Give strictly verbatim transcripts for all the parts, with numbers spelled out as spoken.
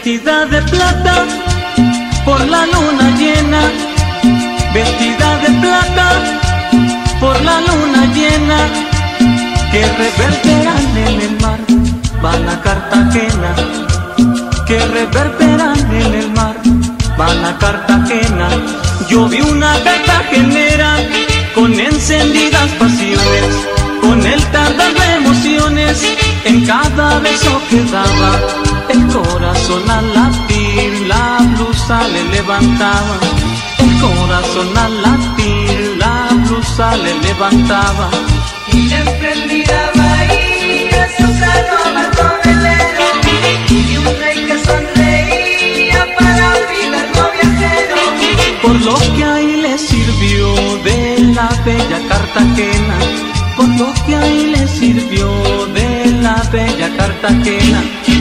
Vestida de plata por la luna llena, vestida de plata por la luna llena, que reverberan en el mar, van a Cartagena, que reverberan en el mar, van a Cartagena. Yo vi una cartagenera con encendidas pasiones, con el tardar de emociones, en cada beso que daba, el corazón al latir, la blusa le levantaba, el corazón al latir, la blusa le levantaba. Y la emprendida bahía, sus aromas con velero, y un rey que sonreía para olvidarlo viajero. Por lo que ahí le sirvió de la bella Cartagena, por lo que ahí le sirvió de la bella Cartagena.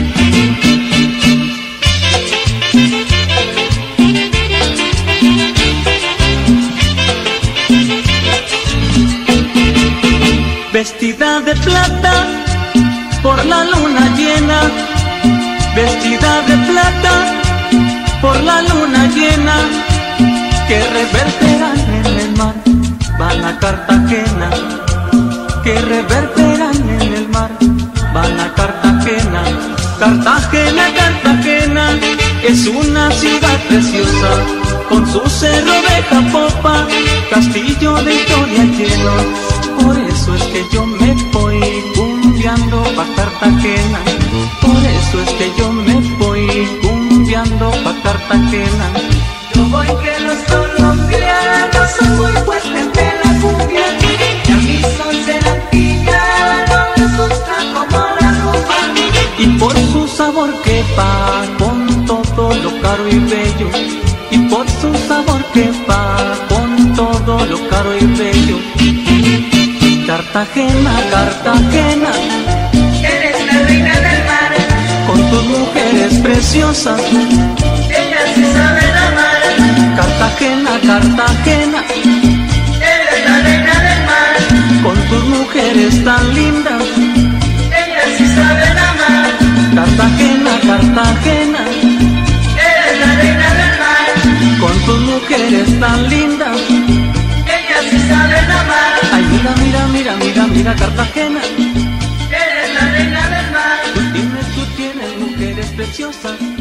Vestida de plata por la luna llena, vestida de plata por la luna llena, que reverberan en el mar, van a Cartagena, que reverberan en el mar, van a Cartagena. Cartagena, Cartagena es una ciudad preciosa, con su cerro de Japopa, castillo de historia lleno. Por eso es que yo me voy cumbiando pa' Cartagena, por eso es que yo me voy cumbiando pa' Cartagena. Yo voy que los colombianos son muy fuertes de la cumbia, y a mí son serantillanos, les gusta como la rumba. Y por su sabor que va con todo lo caro y bello, y por su sabor que va con todo lo caro y bello. Cartagena, Cartagena, eres la reina del mar, con tus mujeres preciosas, ellas sí saben amar. Cartagena, Cartagena, eres la reina del mar, con tus mujeres tan lindas, ellas sí saben amar. Cartagena, Cartagena, eres la reina del mar, con tus mujeres tan lindas, ellas sí saben amar. ay, mira, mira, mira, mira, mira Cartagena, Eres la reina del mar. tú tienes, tú tienes mujeres preciosas.